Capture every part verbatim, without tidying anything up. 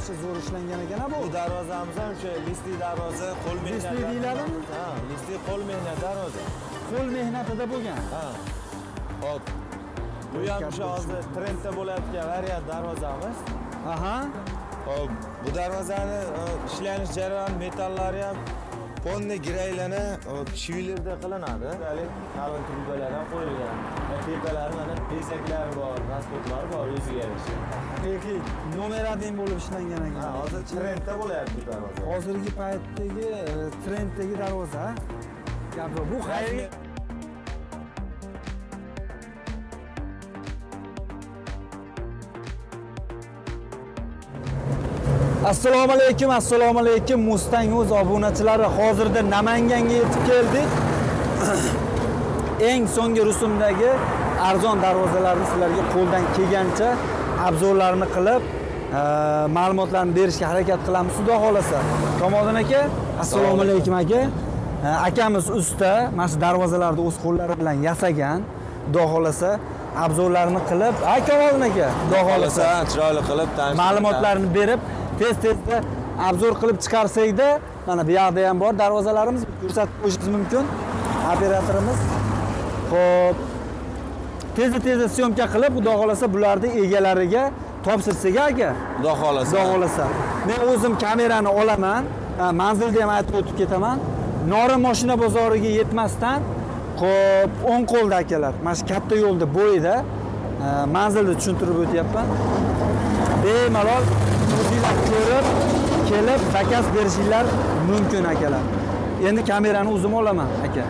vaqtcha zo'r ishlangan ekan bu. Bu darvozamiz ham o'sha listli darvoza, qo'l mehnati. Listli deyiladimi? Ha, listli qo'l mehnati darvoza. Qo'l mehnatida bo'lgan. Ha. Hop. Bu ham o'sha hozir trendda bo'layotgan variant darvozamiz. Aha. Hop, bu darvozani ishlanish jarayoni metallari ham polni gireylana shivilerda qilinadi. Hali qalin trubalar ham qo'yilgan. Tepalari mana bezaklari bor, rasxodlari bor o'ziga yarasha. Haqiqiy nomeradin bo'lib ishlangan ekan. Ha, hozir trendda bo'layapti bu darvoza. Hozirgi paytdagi trenddagi darvoza. Gapir, bu qayerga Assalomu alaykum, assalomu alaykum Mustang o'z obunachilari. Hozirda Namanganga yetib keldik. Eng so'nggi rusumdagi arzon darvozalarni sizlarga qo'ldan kelgancha obzorlarini qilib, ma'lumotlarni berishga harakat qilamiz, xudo xolasa. Kamoliddin aka, assalomu alaykum aka. Akamiz usta, mana shu darvozalarni o'z qo'llari bilan yasagan, xudo xolasa. Obzorlarini qilib, ay Kamoliddin aka, xudo xolasa chiroyli qilib tanishtirib ma'lumotlarni berib tez-tezda obzor qilib chiqarsak-da, mana bu yoqda ham bor darvozalarimiz, ko'rsatib qo'yishingiz mumkin operatorimiz. Xo'p. Tez-tezda syomka qilib, xudo xolasa bularni egalariga topshirsak aka. Xudo xolasa. Xudo xolasa. Men o'zim kamerani olaman, manzilda ham aytib o'tib ketaman. Norin mashina bozoriga yetmasdan, xo'p, o'ng qo'lda akalar. Mana shu katta yo'lda bo'yida manzilni tushuntirib o'tyapman. Bemalol o'zinglar ko'rib, kelib zakaz berishinglar mumkin akalar. Endi kamerani o'zim olaman aka.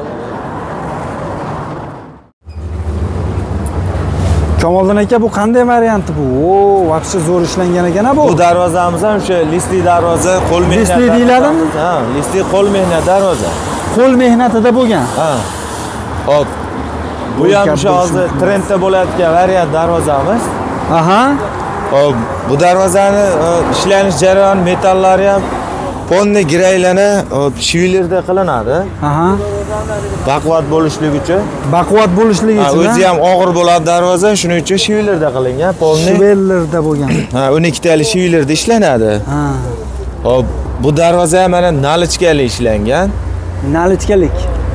Kamoliddin aka, bu qanday varianti bu? O, vaqtcha zo'r ishlangan ekan bu. Bu darvozamiz ham o'sha listli darvoza, qo'l mehnati. Listli deyiladimi? Ha, listli qo'l mehnati darvoza. Qo'l mehnatida bo'lgan. Ha. Hop. Bu ham o'sha hozir trendda bo'layotgan variant darvozamiz. Aha. Hop, bu darvozani ishlanish jarayoni metallari ham polni gireylana shivilerda qilinadi. Aha. Baquvvat bo'lishligi uchun. Baquvvat bo'lishligi uchun. O'zi ham og'ir bo'ladi darvoza, shuning uchun shivilerda qilingan, polni. Shivilerda bo'lgan. Ha, o'n ikki tali shivilerda ishlanadi. Ha. Hop, bu darvoza ham mana nalichkali ishlangan. Nalichkalik.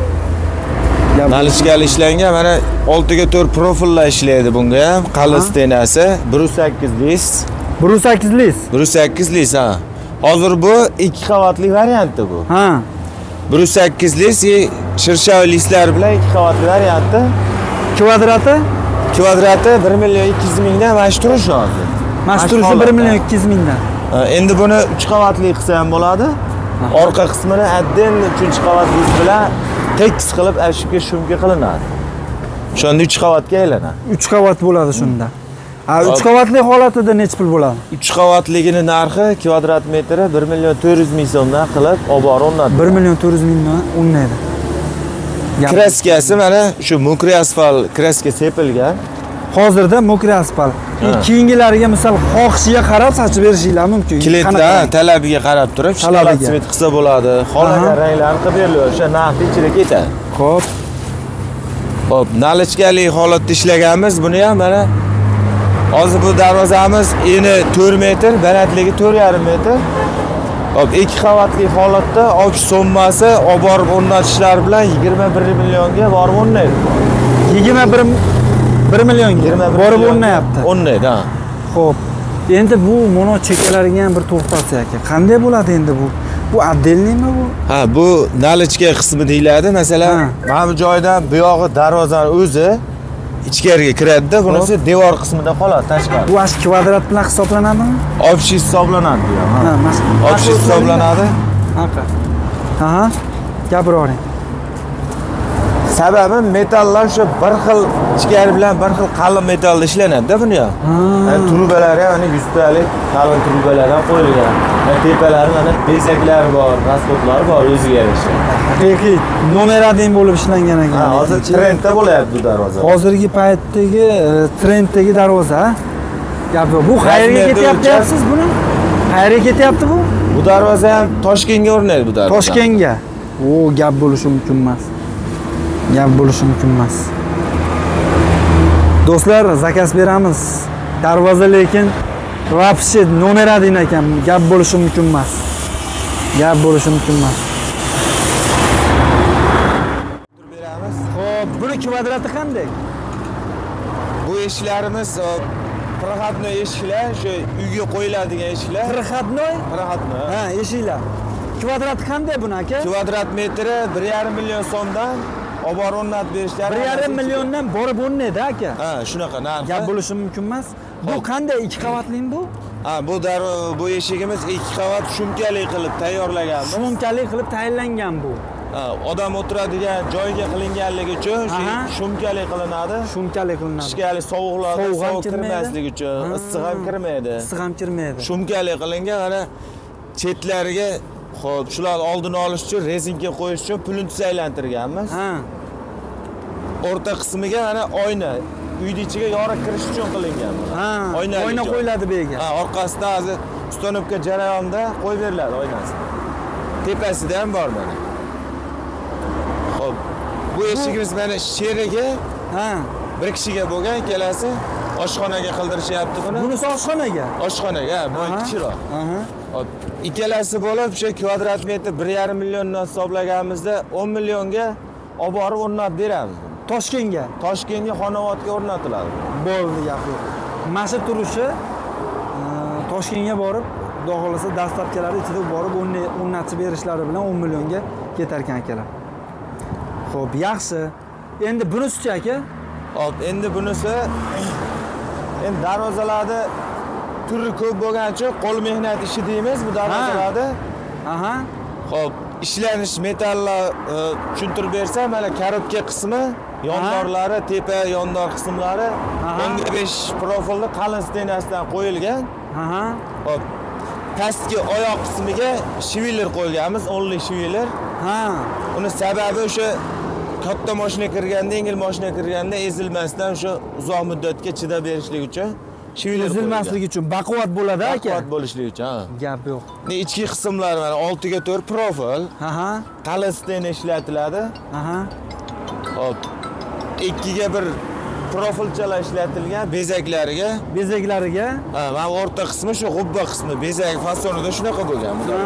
Nalichkali ishlangan, mana oltiga to'rt profillar ishlaydi bunga ham, qalin stenasi, bir yuz sakkiz lis. bir yuz sakkiz lis. bir yuz sakkiz lis, ha. Hozir bu ikki qavatli varianti bu. Ha. bir yuz sakkiz lis, shirshavi lislar bilan ikki qavatli varianti. Kvadrati? Kvadrati bir million ikki yuz mingdan mana shu turishi hozir. Mana shu turishi bir million ikki yuz mingdan. Endi buni uch qavatli qilsa ham bo'ladi. Orqa qismini adden uchinchi qavat lis bilan tekis qilib ashibga shumka qilinadi. Shunda uch qavatga aylanadi. uch qavat bo'ladi shunda. Ha, uch qavatli holatida necha pul bo'ladi? uch qavatligini narxi kvadrat metri bir million to'rt yuz ming so'mdan qilib olib boriladi. bir million to'rt yuz mingdan o'ynaydi. Kraskasi mana shu mokriy asfalt kraska sepilgan. Hozirda mokriy asfalt. Keyingilariga misol xohishiga qarab sachib berishinglar mumkin. Klientlar talabiga qarab turib, shtalat svet qilsa bo'ladi. Xohlagan ranglarni qilib beriladi. O'sha narxi ichida ketadi. Xo'p. Hop, nalichkali holatda ishlaganmiz. Buni ham mana hozir bu darvozamiz eni to'rt metr, balandligi to'rt yarim metr. Hop, ikki qavatli holatda oq so'mmasi olib borib o'rnatishlar bilan yigirma bir millionga borib o'rnaydi. yigirma bir millionga borib o'rnayapti. O'rnaydi, ha. Xo'p. Endi bu mono chekalariga ham bir to'xtalsak aka. Qanday bo'ladi endi bu? Bu отдельныйmi bu? Ha, bu nalichka qismi deyiladi. Masalan, mana bu joydan bu yog'i darvozaning o'zi ichkariga kiradi-da, bunisi devor qismida qoladi, tashqari. Bu ash kvadrat bilan hisoblanadimi? Общий hisoblanadi bu ham. Ha, mana общий hisoblanadi. Haqa. Aha. Gapiravering. Sababi metallar shu bir xil ichkari bilan bir xil qalin metalda ishlanadi-da buni ham. Trubalari ham mana yuz talik qalin trubalar ham qo'yilgan. Tepalari mana bezaklari bor, rasxodlari bor o'ziga yarasha. Haqiqiy nomeradin bo'lib ishlangan ekan. Ha, hozir trendda bo'layapti bu darvoza. Hozirgi paytdagi trenddagi darvoza. Gapi, bu qayerga ketyapti deyapsiz buni? Qayerga ketyapti bu? Bu darvoza ham Toshkentga o'rnaydi bu darvoza. Toshkentga. O, gap bo'lishi mumkin emas. Gap bo'lishi mumkin emas. Do'stlar, zakaz beramiz. Darvoza lekin Вообще nomer adin ekan, gap bo'lishi mumkin emas. Gap bo'lishi mumkin emas. beramiz. Xo'p, buni kvadrati qanday? Bu eshiklarimiz proxodnoy eshiklar, o'sha uyga qo'yiladigan eshiklar. Proxodnoy? Proxodnoy. Ha, eshiklar. Kvadrati qanday buni aka? Kvadrat metri bir yarim million so'mdan olib borib o'rnatib berishlari. bir yarim milliondan borib o'rnaydi aka. Ha, shunaqa narxi. Gap bo'lishi mumkin emas. Bu qanday ikki qavatlimi bu? Ha, bu darvo bu eshigimiz ikki qavat shumkali qilib tayyorlaganmiz. Shumkali qilib tayyorlangan bu. Ha, odam o'tiradigan joyga qilinganligi uchun shumkali qilinadi. Shumkali qilinadi. Ichkari sovuqlarda sovuq kirmasligi uchun, issiq ham kirmaydi. Issiq ham kirmaydi. Shumkali qilingan, ana chetlariga xo'p, shular oldini olish uchun rezinka qo'yish uchun plyonts aylantirganmiz. Ha. O'rta qismiga ana oyna, uyning ichiga yorug' kirish uchun qilingan. Ha, oyna qo'yiladi bu yerga. Ha, orqasida hozir ustonovka jarayonida qo'yib beriladi oynasi. Tepasida ham bor mana. Xo'p, bu eshigimiz mana sherigi, ha, bir kishiga bo'lgan, kelasi oshxonaga qildirishyapti buni. Bunisi oshxonaga? Oshxonaga, bu kichikroq. Aha. Hop, ikkalasi bo'lib o'sha kvadrat metr bir yarim milliondan hisoblaganimizda o'n millionga olib borib o'rnatib beramiz. Toshkentga, Toshkentga, Xonobodga o'rnatiladi. Bo'ldi, gap yo'q. Mana turishi Toshkentga borib, xudo xolasa dastlabkilari ichida borib o'rnatib berishlari bilan o'n millionga ketar ekan akalar. Xo'p, yaxshi. Endi bunisi-chi aka? Hop, endi bunisi endi darvozalarda turi ko'p bo'lgani uchun qo'l mehnat ishi deymiz bu darvozalarda. Aha. Xo'p, ishlanish metallar tushuntirib bersam, mana karobka qismi, yondorlari, tepa yondor qismlari o'n besh profilli qalin stenasidan qo'yilgan. Aha. Hop, pastki oyoq qismiga shiviler qo'yganmiz, o'nli shiviler. Ha. Uni sababi o'sha katta mashina kirganda, yengil mashina kirganda ezilmasdan o'sha uzoq muddatga chidab berishlik uchun shiviler qo'yilgan. Ezilmasligi uchun baquvvat bo'ladi aka. Baquvvat bo'lishligi uchun, ha. Gap yo'q. Ichki qismlari mana oltiga to'rt profil. Aha. Qalin stena ishlatiladi. Aha. Hop. ikkiga bir profilchalar ishlatilgan bezaklariga. Bezaklariga? Ha, mana o'rta qismi shu g'ubba qismi, bezak fasonida shunaqa bo'lgan bu.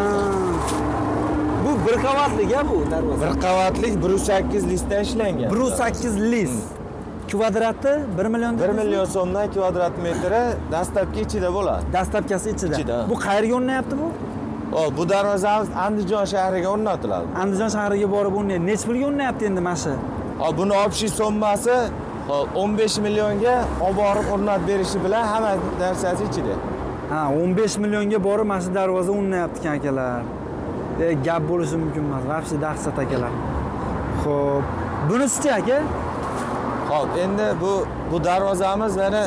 Bu bir qavatliga bu darvoza. Bir qavatlik bir yuz sakkiz listdan ishlangan. bir yuz sakkiz list. Kvadrati bir million. bir million so'mdan kvadrat metri dastlabki ichida bo'ladi. Dastlabkasi ichida. Ichida. Bu qayerga o'rnayapti bu? Hop, bu darvozamiz Andijon shahriga o'rnatiladi. Andijon shahriga borib o'rnaydi. Necha pulga o'rnayapti endi mana shu? Hop, buni общий so'mmasi o'n besh millionga olib borib o'rnatib berishi bilan hamma narsasi ichida. Ha, o'n besh millionga borib mana shu darvoza o'rnayapti ekan akalar. E, gap bo'lishi mumkin emas. Вообще dahshat akalar. Xo'p, bunisi-chi aka? Hop, endi bu bu darvozamiz mana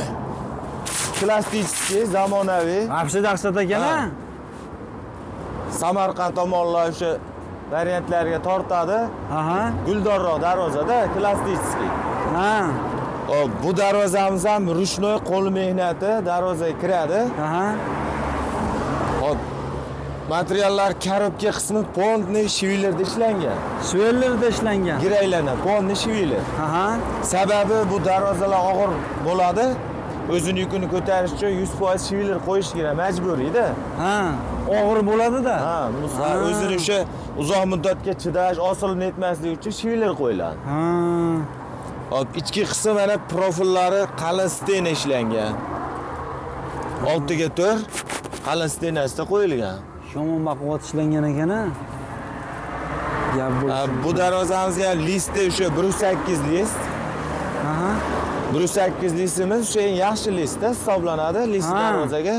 klassik, zamonaviy. Вообще dahshat ekan-a? Samarqand tomonlar o'sha variantlarga tortadi. Aha. Guldorroq darvozada klassik. Ha. Hop, bu darvozamiz ham rushnoy qo'l mehnati darvozaga kiradi. Aha. Hop. Materiallar karobka qismi pondni shivilerda ishlangan. Shivilerda ishlangan. Giraylana, pondni shiviler. Aha. Sababi bu darvozalar og'ir bo'ladi. O'zini yukini ko'tarish uchun yuz foiz shiviler qo'yish kerak, majburiyda. Ha, og'ir bo'ladi-da. Ha, o'zini o'sha uzoq muddatga chidash, osilib netmasligi uchun shiviler qo'yiladi. Ha. Hop, ichki qismi mana profillari qalin stena ishlangan. oltiga to'rt qalin stenasida qo'yilgan. Yomon baquvvat ishlangan ekan-a. Gap bo'lsin. Bu darvozamizga listi o'sha bir yuz sakkiz list. Aha. bir yuz sakkiz listimiz o'sha eng yaxshi listda hisoblanadi, list darvozaga.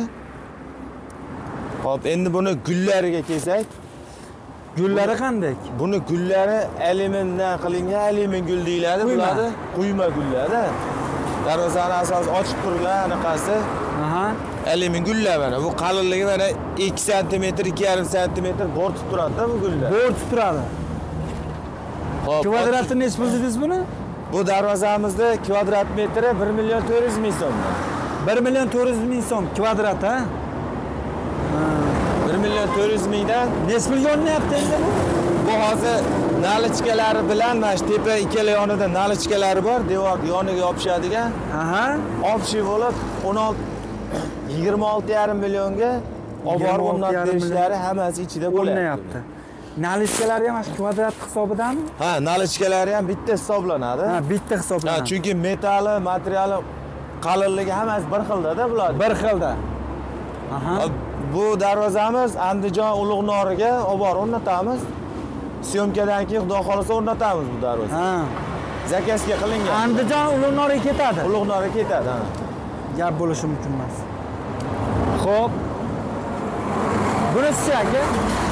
Hop, endi buni gullariga kelsak, gullari qanday? Buni gullari alyumindan qilingan, alyumin gul deyiladi, bularni quyma gullarda. Darvozaning asosi ochiq turgan anaqasi. Aha. Alyumin gullar mana. Bu qalinligi mana ikki santimetr, ikki yarim santimetr bo'rtib turadi-da bu gullar. Bo'rtib turadi. Hop. Kvadratini necha pul dedingiz buni? Bu darvozamizda kvadrat metri bir million to'rt yuz ming so'm. bir million to'rt yuz ming so'm kvadrat, ha? bir million to'rt yuz mingdan necha pulga o'rnayapti endi bu? Bu hozir nalichkalari bilan mana shu tepa ikkala yonida nalichkalari bor, devor yoniga yopishadigan. Aha. Общий bo'lib o'n olti yigirma olti yarim millionga olib borib o'rnatib berishlari hammasi ichida bo'lyapti. Nalichkalari ham shu kvadrat hisobidami? Ha, nalichkalari ham bitta hisoblanadi. Ha, bitta hisoblanadi. Ha, chunki metali, materiali, qalinligi hammasi bir xilda-da bular. Bir xilda. Aha. Bu darvozamiz Andijon Ulug'noriga olib borib o'rnatamiz. Syomkadan keyin xudo xolasa o'rnatamiz bu darvoza. Ha. Zakazga qilingan. Andijon Ulug'noriga ketadi. Ulug'noriga ketadi, ha. Gap bo'lishi mumkin emas. Xo'p. Bunisi aka.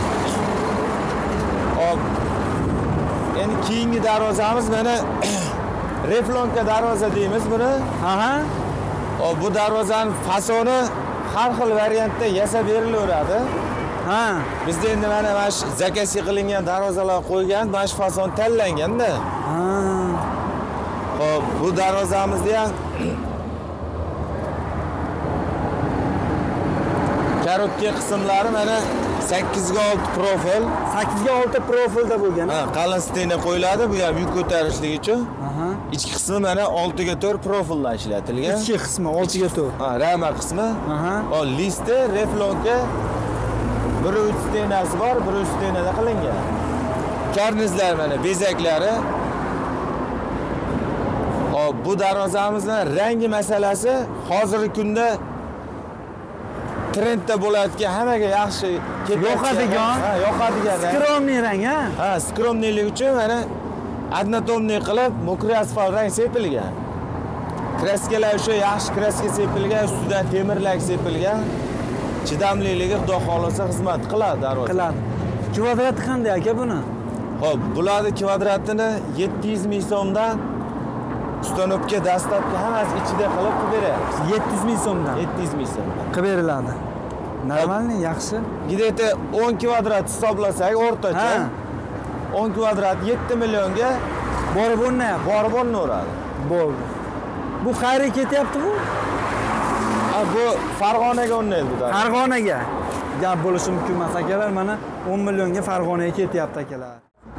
Hop. Endi keyingi darvozamiz mana reflonka darvoza deymiz buni. Aha. Hop, bu darvozaning fasoni har xil variantda yasab berilaveradi. Ha. Bizda endi mana mana shu zakazga qilingan darvozalar qo'ygan, mana shu fason tanlanganda. Ha. Hop, bu darvozamizda ham karotka qismlari mana sakkiz ga olti profil. sakkiz ga olti profilda bo'lgan. Ha, qalin stena qo'yiladi, bu ham yuk ko'tarishlik uchun. Aha. Ichki qismi mana olti ga to'rt profildan ishlatilgan. Ichki qismi olti ga to'rt. Ha, rama qismi. Aha. O listi reflonka bir uch stenasi bor, bir uch stenada qilingan. Karnizlar mana bezaklari. Hop, bu darvozamizning rangi masalasi hozirgi kunda trendda bo'layotgan, hammaga yaxshi yoqadigan, ha, yoqadigan. Skromniy rang, ha? Ha, skromniylik uchun mana однотонный qilib mokriy asfalt rang sepilgan. Kraskalar o'sha yaxshi kraska sepilgan, ustidan temirlak sepilgan. Chidamliligi xudo xolasa xizmat qiladi darvoza. Qiladi. Kvadrati qanday aka buni? Xo'p, bularning kvadratini yetti yuz ming so'mdan ustanobga, dastlabki hammasi ichida qilib qilib beramiz. yetti yuz ming so'mdan. yetti yuz ming so'mdan. Qilib beriladi. Normalniy, yaxshi. Gideta o'n kvadrat hisoblasak o'rtacha. o'n kvadrat yetti millionga borib o'rnayapti. Borib o'rnaveradi. Bo'ldi. Bu qayerga ketyapti bu? Ha, bu Farg'onaga o'rnaydi bu darvoza. Farg'onaga. Gap bo'lishi mumkin emas akalar, mana o'n millionga Farg'onaga ketyapti akalar.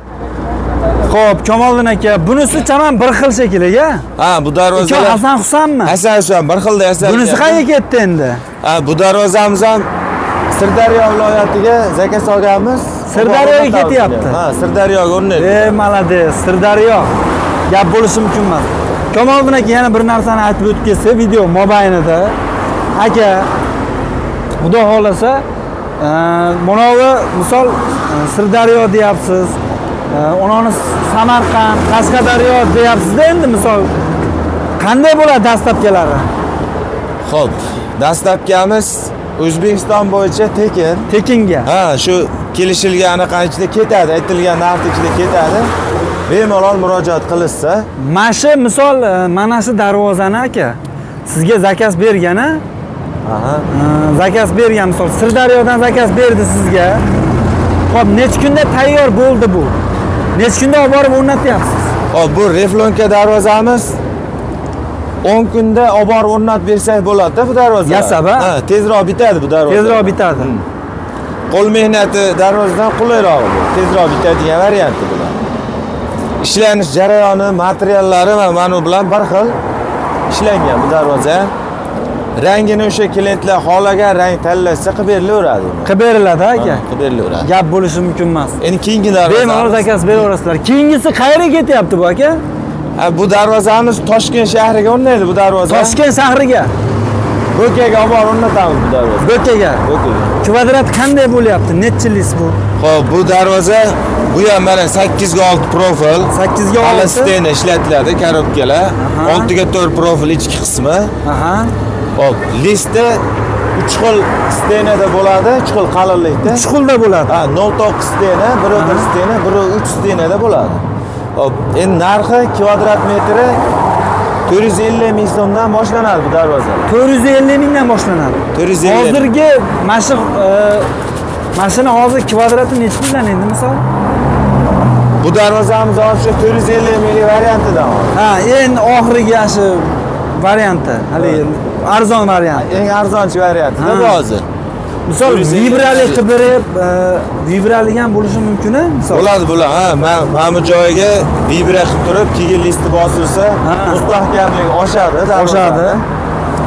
Xo'p, Kamoliddin aka, bunisi chaman bir xil shekilga. Ha, bu darvoza Hasan Husanmi? Hasan Husan bir xilda yasalgan. Bunisi qayerga ketdi endi? Ha, bu darvozamiz ham Sirdaryo viloyatiga zakaz olganmiz. Sirdaryoga ketyapti. Ha, Sirdaryoga o'rnaydi. Ey, malades, Sirdaryo. Gap bo'lishi mumkin emas. Kamoliddin aka yana bir narsani aytib o'tib ketsa, video mobaynida aka xudo xolasa, mana bu misol Sirdaryo deyapsiz. Onani Samarqand, Qashqadaryo deyapsiz-da endi misol. Qanday bo'ladi dastlabkilari? Xo'p, dastlabkamiz O'zbekiston bo'yicha tekin. Tekinga. Ha, shu kelishilgan anaqa ichida ketadi, aytilgan narx ichida ketadi. Bemalol murojaat qilishsa, mana shu misol mana shu darvozani aka sizga zakaz bergani, aha, zakaz bergan misol Sirdaryodan zakaz berdi sizga. Xo'p, necha kunda tayyor bo'ldi bu? Necha kunda olib borib o'rnatyapsiz? Hop, bu reflonka darvozamiz o'n kunda olib borib o'rnatib bersak bo'ladi-da bu darvoza. Yasab, ha? Tezroq bitadi bu darvoza. Tezroq bitadi. Qo'l mehnati darvozadan qulayroq bu. Tezroq bitadigan varianti bu. Ishlanish jarayoni, materiallari va mana bu bilan bir xil ishlangan bu darvoza. Rangini o'sha klientlar xohlagan rang tanlashsa qilib berilaveradi. Qilib beriladi aka. Qilib berilaveradi. Gap bo'lishi mumkin emas. Endi keyingi darvoza. Bemalol zakaz beraverasizlar. Keyingisi qayerga ketyapti bu aka? Ha, bu darvozamiz Toshkent shahriga o'rnaydi bu darvoza. Toshkent shahriga. Bo'kaga olib borib o'rnatamiz bu darvoza. Bo'kaga. Bo'kaga. Kvadrat qanday bo'lyapti? Nechilis bu? Xo'p, bu darvoza bu ham mana sakkiz ga olti profil. sakkiz ga olti stena ishlatiladi, korobkalar. olti ga to'rt profil ichki qismi. Aha. Hop, listda uch xil stenada bo'ladi, uch xil qalinlikda. uch xilda bo'ladi. Ha, nol to'qqiz stena, bir bir stena, bir uch stenada bo'ladi. Hop, endi narxi kvadrat metri to'rt yuz ellik ming so'mdan boshlanadi bu darvoza. to'rt yuz ellik mingdan boshlanadi. to'rt yuz ellik. Hozirgi mashq mashina hozir kvadrati necha puldan endi misol? Bu darvozamiz hozir to'rt yuz ellik ming variantidan. Ha, eng oxirgi shu varianti, hali arzon variant. Eng arzonchi variantida bu hozir. Misol vibrali qilib berib, vibrali ham bo'lishi mumkin-a? Misol. Bo'ladi, bo'ladi. Ha, mana bu joyiga vibra qilib turib, keyin listi bosilsa, mustahkamligi oshadi, oshadi.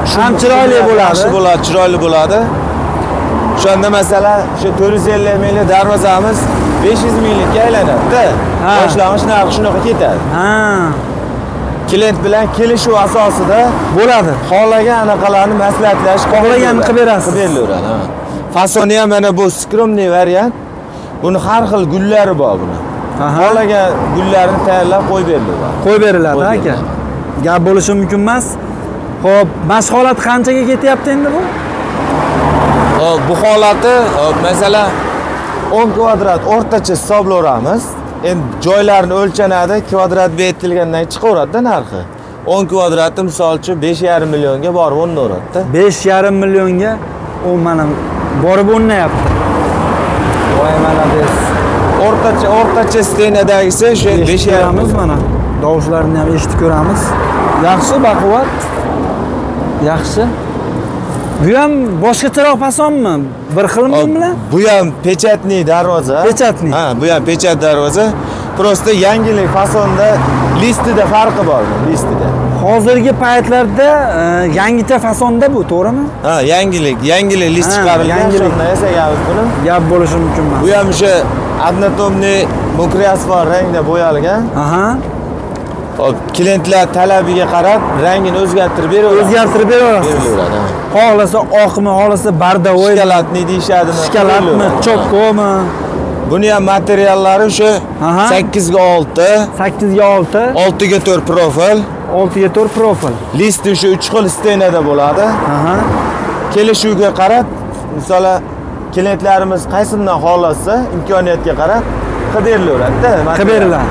Ham chiroyli bo'ladi. Yaxshi bo'ladi, chiroyli bo'ladi. O'shanda masalan, o'sha to'rt yuz ellik minglik darvozamiz besh yuz minglikka aylanadi. Boshlang'ich narxi shunaqa ketadi. Ha. Klient bilan kelishuv asosida bo'ladi. Xohlagan anaqalarni maslahatlash, xohlaganini qilib berasiz. Qilib berilaveradi, ha. Fasoni ham mana bu skromniy variant. Buni har xil gullari bor buni. Xohlagan gullarni tayyorlab qo'yib beriladi. Qo'yib beriladi, aka. Gap bo'lishi mumkin emas. Xo'p, mashq holati qanchaga ketyapti endi bu? Hop, bu holati, hop, masalan o'n kvadrat o'rtacha hisoblayveramiz. Endi joylarni o'lchanadi, kvadrat betilgandan chiqaveradi narxi. o'n kvadratni misol uchun besh yarim millionga borib o'rnaveradi. besh yarim millionga u mana borib o'rnayapti. Voy malades. O'rtacha o'rtacha stenadagisi o'sha besh yarim mana. Tovushlarni ham eshitib ko'ramiz. Yaxshi, baquvvat. Yaxshi. Bu ham boshqacharoq fasonmi? Bir xilmi bilan? Bu ham pechatli darvoza. Pechatli. Ha, bu ham pechat darvoza. Prosta yangilik fasonda listida farqi bor, listida. Hozirgi paytlarda yangicha fasonda bu, to'g'rimi? Ha, yangilik, yangilik list chiqarilgan, shunday yasaganmiz buni. Gap bo'lishi mumkin emas. Bu ham o'sha однотонный mokriy asfalt rangda bo'yalgan. Aha. Hop, klientlar talabiga qarab rangini o'zgartirib beraveradi. O'zgartirib beraverasiz. Xohlasa oqmi, xohlasa bardavoy, shkolatni deyishadimi? Shkolatmi, chokkomi? Buni ham materiallari o'sha sakkiz ga olti, sakkiz ga olti, olti ga to'rt profil, olti ga to'rt profil. Listi o'sha uch xil stenada bo'ladi. Aha. Kelishuvga qarab, masalan, klientlarimiz qaysidan xohlasa, imkoniyatga qarab qilib berilaveradi-da. Qilib beriladi.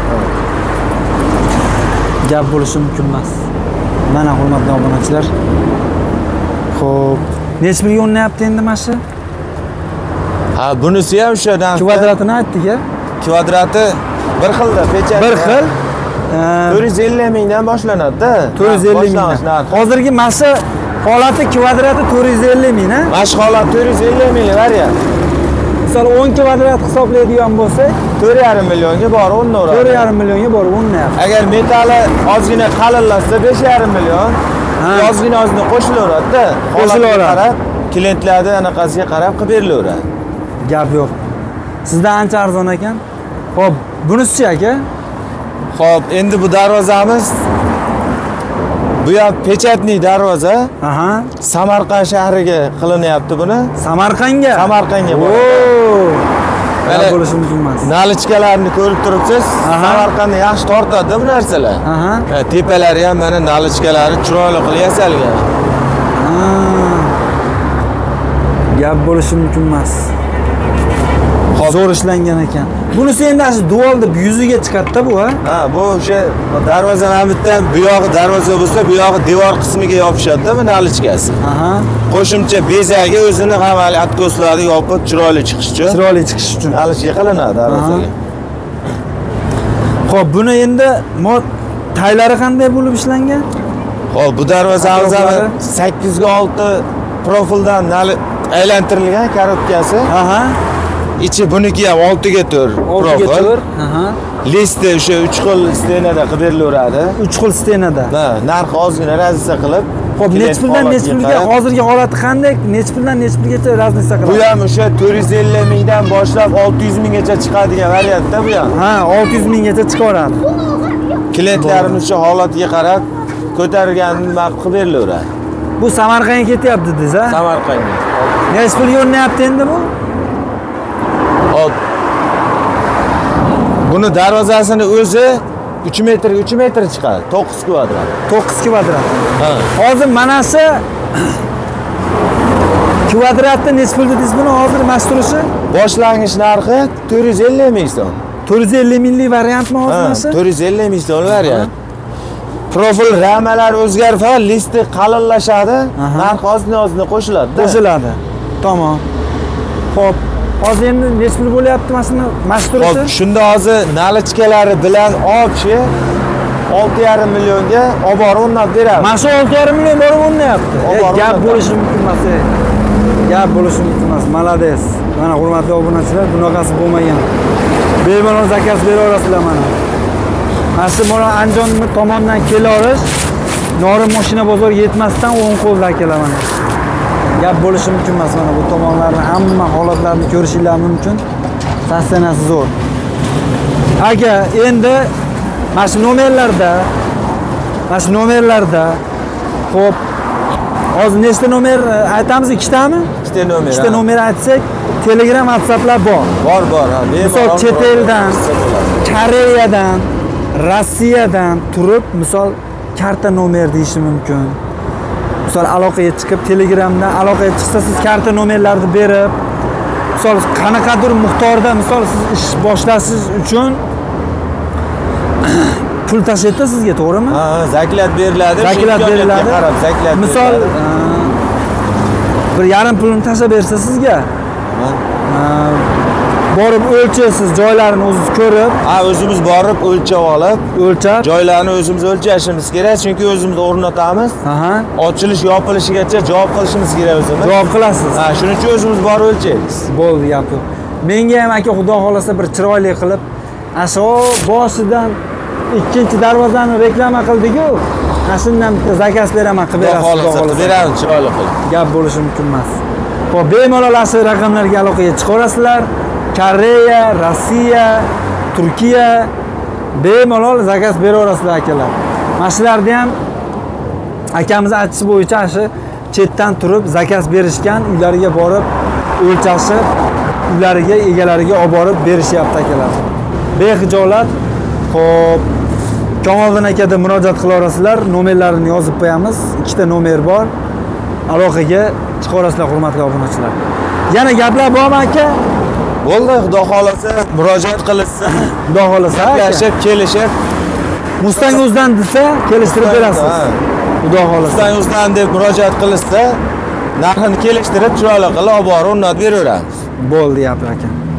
Gap bo'lishi mumkin emas. Mana hurmatli obunachilar. Xo'p, necha pulga o'rnayapti endi mana shu? Ha, bunisi ham o'shadan. Kvadratini aytdik-a? Kvadrati bir xilda, pechat. Bir xil. to'rt yuz ellik mingdan boshlanadi-da. to'rt yuz ellik mingdan. Hozirgi mana shu holati kvadrati to'rt yuz ellik ming, ha? Mana shu holat to'rt yuz ellik ming variant. Misol o'n kvadrat hisoblaydigan bo'lsak, to'rt yarim millionga borib o'rnaveradi. to'rt yarim millionga borib o'rnayapti. Agar metali ozgina qalinlashsa besh yarim million, ozgina ozgina qo'shilaveradi-da. Qo'shilaveradi. Klientlarning anaqasiga qarab qilib berilaveradi. Gap yo'q. Sizda ancha arzon ekan. Xo'p, bunisi aka? Xo'p, endi bu darvozamiz bu ham pechatli darvoza. Aha. Samarqand shahriga qilinyapti buni. Samarqandga? Samarqandga boradi. Mana bo'lishi mumkin emas. Nalichkalarni ko'rib turibsiz. Samarqandni yaxshi tortadi bu narsalar. Aha. Tepalari ham mana nalichkalari chiroyli qilib yasalgan. Gap bo'lishi mumkin emas. Zo'r ishlangan ekan. Bunisi endi shu duvalda yuziga chiqadi-da bu, ha? Ha, bu o'sha darvozaning bitdan bu yog'i darvoza bo'lsa, bu yog'i devor qismiga yopishadi-da bu nalichkasi. Aha. Qo'shimcha bezagi o'zini hamali atkoslari yopib chiroyli chiqish uchun. Chiroyli chiqish uchun. Nalichka qilinadi darvozaga. Xo'p, buni endi taylari qanday bo'lib ishlangan? Xo'p, bu darvozamiz sakkiz ga olti profildan aylantirilgan korotkasi. Aha. İçi buniki ham olti ga to'rt profil. Aha. Listi o'sha uch xil stenada qilib berilaveradi. uch xil stenada. Ha, narxi ozgina razisa qilib. Xo'p, necha puldan necha pulga, hozirgi holati qanday? Necha puldan necha pulgacha razisa qiladi? Bu ham o'sha to'rt yuz ellik mingdan boshlab olti yuz minggacha chiqadigan variantda bu ham. Ha, olti yuz minggacha chiqaveradi. Klientlarimiz shu holatiga qarab ko'targanini ma'qul qilib berilaveradi. Bu Samarqandga ketyapti dedingiz, ha? Samarqandga. Necha pulga o'rnayapti endi bu? Hop. Buni darvozasini o'zi uch metr ga uch metr chiqadi. to'qqiz kvadrat. to'qqiz kvadrat. Ha. Hozir mana shu kvadratda necha pul dedingiz buni hozir mashhurishi? Boshlang'ich narxi to'rt yuz ellik ming so'm. to'rt yuz ellik minglik variantmi hozir mana shu? to'rt yuz ellik ming so'm variant. Profil ramalar o'zgarib, listi qalinlashadi, narx ozgina-ozgina qo'shiladi. Qo'shiladi. Tamom. Xo'p, hozir endi necha pul bo'lyapti mana mashhurishi? Xo'p, shunda hozir nalichkalari bilan olchi olti yarim millionga olib borib o'rnab beramiz. Mana shu olti yarim million borib o'rnayapti. Gap bo'lishi mumkin emas. Gap bo'lishi mumkin emas. Malades. Mana hurmatli obunachilar, bunaqasi bo'lmagan. Bemalol zakaz bera olasizlar mana. Mana shu mana Andijon tomonidan kelorish Norin mashina bozoriga yetmasdan o'ng qo'lda akalar mana. Gap bo'lishi mumkin emas, mana bu tomonlarni hamma holatlarni ko'rishinglar mumkin. Sostenasi zo'r. Aka, endi mana shu nomerlarda, mana shu nomerlarda xo'p, hozir nechta nomer aytamiz? ikkitami? ikkita nomer. ikkita nomer aytsak, Telegram, WhatsApplar bor. Bor, bor. Misol chet eldan, Koreyadan, Rossiyadan turib, misol karta nomer deyishi mumkin. Misol aloqaga chiqib, Telegramdan aloqaga chiqsa, siz karta nomerlarni berib, misol qanaqadir miqdorda, misol siz ish boshlasiz uchun pul tashlaydi sizga, to'g'rimi? Ha, zaklat beriladi. Zaklat beriladi. Qarab, zaklat. Misol bir yarim pulini tashlab bersa sizga, borib o'lchaysiz, joylarini o'zingiz ko'rib, ha, o'zimiz borib o'lchab olib, o'lchab, joylarni o'zimiz o'lchashimiz kerak, chunki o'zimiz o'rnatamiz. Aha. Ochilish yopilishigacha javob qilishimiz kerak o'zimiz. Javob qilasiz. Ha, shuning uchun o'zimiz borib o'lchaymiz. Bo'ldi gapi. Menga ham aka xudo xolasa bir chiroyli qilib, asho boshidan ikkinchi darvozani reklama qildik-ku. Ashundan bitta zakaz beraman, qilib berasiz. Xudo xolasa beramiz chiroyli qilib. Gap bo'lishi mumkin emas. Xo'p, bemalol ashu raqamlarga aloqaga chiqaverasizlar. Koreya, Rossiya, Turkiya bemalol zakaz beraverasizlar akalar. Mashlarni ham akamiz aytishi bo'yicha shu chetdan turib zakaz berishgan, uylariga borib o'lchashib, uylariga, egalariga olib borib berishyapti akalar. Bexijolat. Xo'p, Kamoliddin akaga murojaat qilaverasizlar, nomerlarini yozib qo'yamiz. Ikkita nomer bor. Aloqaga chiqaverasizlar, hurmatli obunachilar. Yana gaplar bormi aka? Bo'ldi, xudo xolasa murojaat qilsa, Xudo xolasa gaplashib, kelishib, Mustang o'zidan desa, kelishtirib berasiz. Xudo xolasa. Mustang o'zidan deb murojaat qilsa, narxini kelishtirib, chiroyli qilib olib borib o'rnatib beraveramiz. Bo'ldi, gaplar aka.